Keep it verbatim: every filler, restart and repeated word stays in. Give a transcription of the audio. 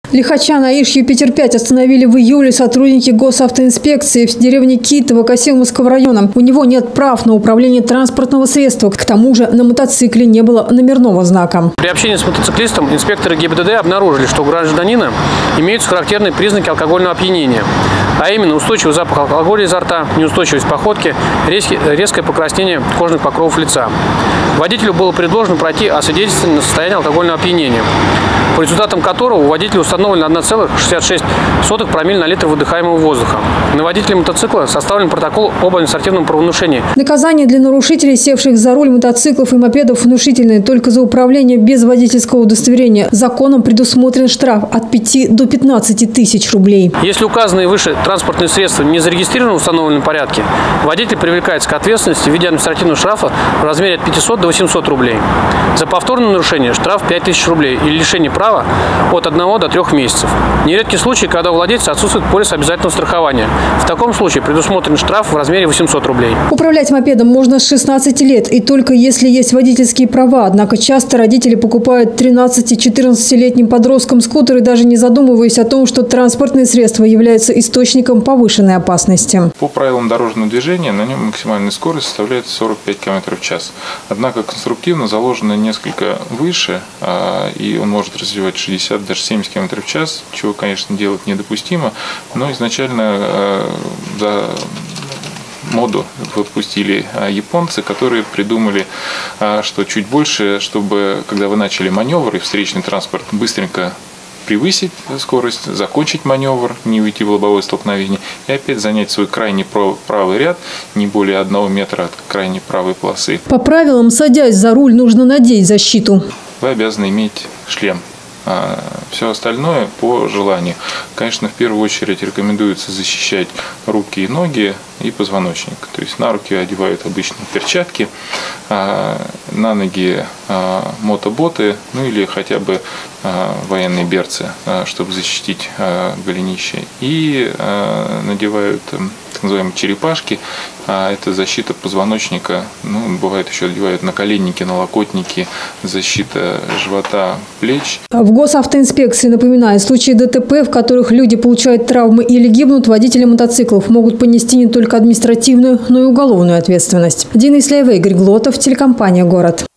Лихача на Иж Юпитер пять остановили в июле сотрудники госавтоинспекции в деревне Китово Косилмовского района. У него нет прав на управление транспортного средства. К тому же на мотоцикле не было номерного знака. При общении с мотоциклистом инспекторы ГИБДД обнаружили, что у гражданина имеются характерные признаки алкогольного опьянения. А именно устойчивый запах алкоголя изо рта, неустойчивость походки, резкое покраснение кожных покровов лица. Водителю было предложено пройти освидетельствование на состояние алкогольного опьянения, по результатам которого у водителя установлено одна целая шестьдесят шесть сотых промилле на литр выдыхаемого воздуха. На водителя мотоцикла составлен протокол об административном правонарушении. Наказание для нарушителей, севших за руль мотоциклов и мопедов, внушительное. Только за управление без водительского удостоверения законом предусмотрен штраф от пяти до пятнадцати тысяч рублей. Если указанные выше транспортные средства не зарегистрированы в установленном порядке, водитель привлекается к ответственности в виде административного штрафа в размере от пятисот до восьмисот рублей. За повторное нарушение штраф пять тысяч рублей или лишение права от одного до трех месяцев. Нередки случаи, когда у владельца отсутствует полис обязательного страхования. В таком случае предусмотрен штраф в размере восьмисот рублей. Управлять мопедом можно с шестнадцати лет, и только если есть водительские права. Однако часто родители покупают тринадцати-четырнадцатилетним подросткам скутеры, даже не задумываясь о том, что транспортные средства являются источником повышенной опасности. По правилам дорожного движения на нем максимальная скорость составляет сорок пять километров в час. Однако конструктивно заложено несколько выше, и он может развивать шестьдесят, даже семьдесят километров в час, чего, конечно, делать недопустимо, но изначально за моду выпустили японцы, которые придумали, что чуть больше, чтобы, когда вы начали маневр и встречный транспорт, быстренько превысить скорость, закончить маневр, не уйти в лобовое столкновение и опять занять свой крайний правый ряд, не более одного метра от крайней правой полосы. По правилам, садясь за руль, нужно надеть защиту. Вы обязаны иметь шлем. А все остальное по желанию. Конечно, в первую очередь рекомендуется защищать руки и ноги и позвоночник. То есть на руки одевают обычные перчатки, а на ноги а, мотоботы, ну или хотя бы а, военные берцы, а, чтобы защитить а, голенище. И а, надевают так называемые черепашки, а это защита позвоночника. Ну, бывает еще одевают наколенники, налокотники, защита живота, плеч. В госавтоинспекции напоминают, в случае ДТП, в которых люди получают травмы или гибнут, водители мотоциклов могут понести не только административную, но и уголовную ответственность. Дина Исляева, Игорь Глотов, телекомпания «Город».